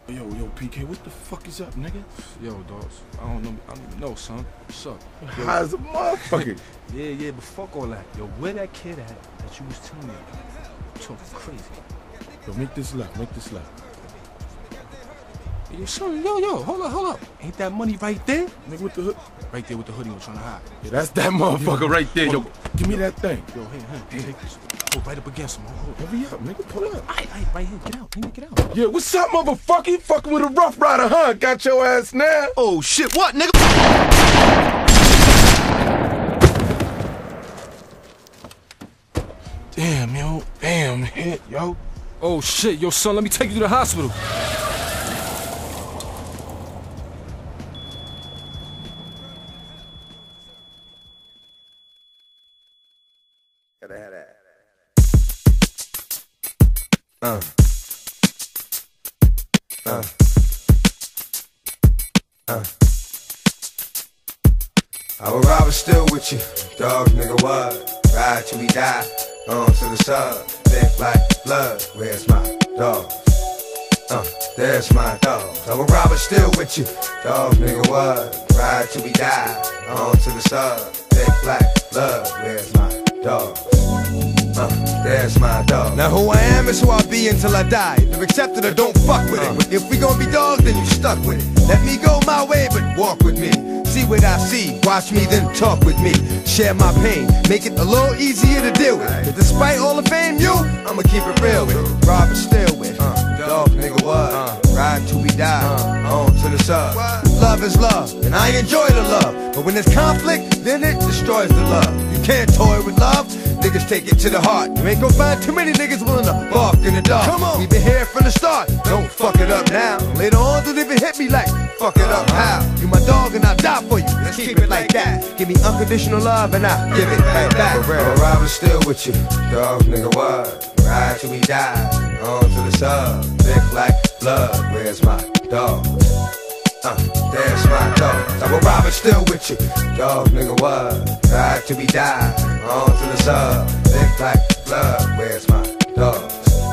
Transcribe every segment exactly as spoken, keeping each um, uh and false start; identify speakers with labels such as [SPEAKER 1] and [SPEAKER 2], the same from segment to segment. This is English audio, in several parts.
[SPEAKER 1] Yo, yo, P K, what the fuck is up, nigga?
[SPEAKER 2] Yo, dogs, I don't know, I don't even know, son. What's up? Yo,
[SPEAKER 1] high as a motherfucker.
[SPEAKER 2] yeah, yeah, but fuck all that. Yo, where that kid at that you was telling me about? Talking crazy.
[SPEAKER 1] Yo, make this left, make this left.
[SPEAKER 2] Yo, son, yo, yo, hold up, hold up. Ain't that money right there?
[SPEAKER 1] Nigga with the hood.
[SPEAKER 2] Right there with the hoodie on trying to hide.
[SPEAKER 1] Yeah, that's that motherfucker yo, right there. Yo, give me that thing.
[SPEAKER 2] Yo, hey, hey, take this. Hold right up against him. Hold.
[SPEAKER 1] Hurry up, nigga, pull up.
[SPEAKER 2] Aight, aight, right here, get out, nigga, get out.
[SPEAKER 1] Yeah, what's up, motherfucker? You fucking with a rough rider, huh? Got your ass now.
[SPEAKER 2] Oh, shit, what, nigga?
[SPEAKER 1] Damn, yo. Damn, hit, yo.
[SPEAKER 2] Oh, shit, yo, son, let me take you to the hospital.
[SPEAKER 3] Gotta have that. Uh. Uh. Uh. I will ride still with you, dog, nigga, what? Ride till we die, on to the sub. Thick like blood, where's my dogs? Uh, there's my dogs. I will ride still with you, dog, nigga, what? Ride till we die, on to the sub. Thick black blood, where's my dogs? Uh, there's my dog. Now who I am is who I'll be until I die. If you accept it or don't fuck with it. If we gon' be dogs, then you stuck with it. Let me go my way, but walk with me. See what I see, watch me, then talk with me. Share my pain, make it a little easier to deal with. But despite all the fame, you, I'ma keep it real with. Rob it still with. Uh, dog, nigga, what? Uh, ride till we die, uh, on to the sub. Love is love, and I enjoy the love. But when there's conflict, then it destroys the love. You can't toy with love. Niggas take it to the heart. You ain't gon' find too many niggas willing to bark in the dark. Come on, we been here from the start. Don't fuck it up now. Later on, don't even hit me like fuck it up how. You my dog and I'll die for you. Let's keep it like that. Give me unconditional love and I'll give it right back. I'll ride still with you, dog, nigga, what? Ride till we die, on to the sub. Thick like blood, where's my dog? Uh, there's my dog. I will ride still with you, dog, nigga, what? Ride till we die, on to the sub. Thick like blood, where's my dog?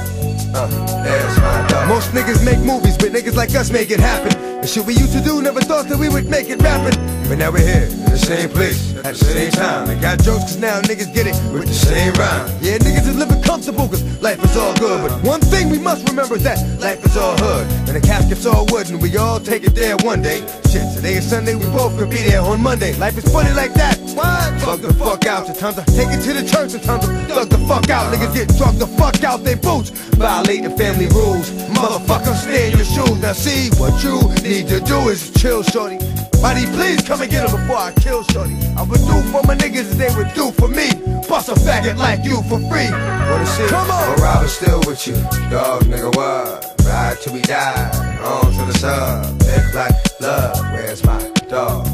[SPEAKER 3] Uh, there's my dog. Most niggas make movies, but niggas like us make it happen. The shit we used to do, never thought that we would make it rapping. But now we're here, in the same place, at the same time. I got jokes cause now niggas get it with the same rhyme. Yeah, niggas is living comfortable cause life is all good. But one thing we must remember is that life is all hood. And the casket's all wood and we all take it there one day. Shit, today is Sunday, we both could be there on Monday. Life is funny like that. What? Fuck the fuck out. Sometimes I take it to the church, sometimes I thug the fuck out. Niggas get drunk the fuck out they boots. Violating family rules. Motherfucker, stay in your shoes. Now see, what you need to do is chill, shorty. Buddy, please come and get him before I kill shorty. I would do for my niggas as they would do for me. Bust a faggot like you for free. Wanna see? Come on! I'll ride still with you, dog, nigga, what? Ride till we die, on to the sub. Thick black blood, where's my dog?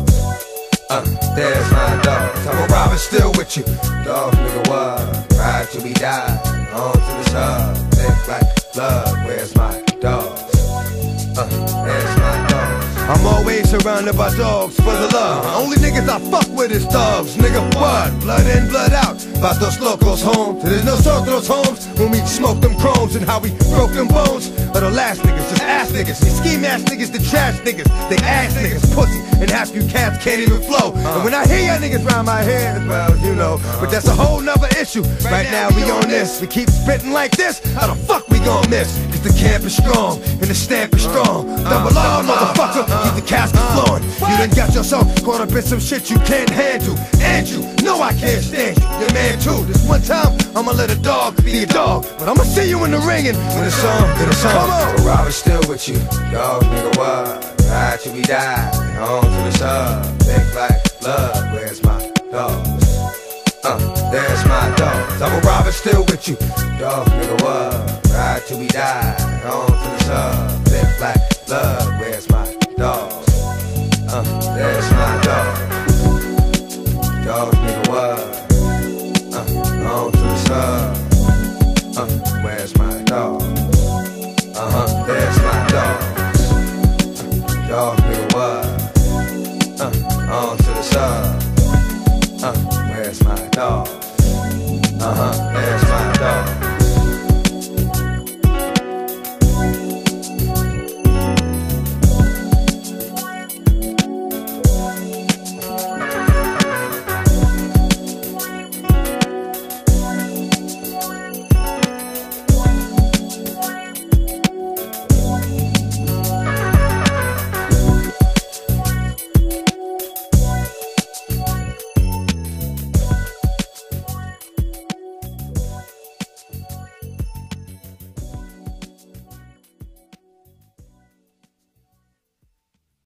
[SPEAKER 3] Uh, there's my dog. I'm a robber still with you, dog, nigga, what? Ride till we die, on to the sub. Thick black blood, where's my dog? Uh, there's my dog. I'm always surrounded by dogs for the love. Only niggas I fuck with is thugs, nigga, what? Blood in, blood out, about those locals home. So there's no talk to those homes when we smoke them chromes and how we broke them bones. But the last niggas, just ass niggas. These scheme ass niggas, the trash niggas. They ass niggas, pussy, and half you cats can't even flow. And when I hear y'all niggas round my head, well, you know. But that's a whole nother issue. Right now we on this. We keep spitting like this, how the fuck we gon' miss? Cause the camp is strong, and the stamp is strong. Double R, motherfucker, keep the casket flowing. You done got yourself caught up in some shit you can't handle. And you know I can't stand you, your man too. This one time, I'ma let a dog be a dog. But I'ma see you in the ring and when the song, when the song. Come on! I'll ride still with you, dog, nigga, what? Ride till we die, on to the sub. Thick black blood, where's my dogs? Uh, there's my dogs. I'm a robber still with you, dog, nigga, what? Ride till we die, on to the sub. Thick black blood, where's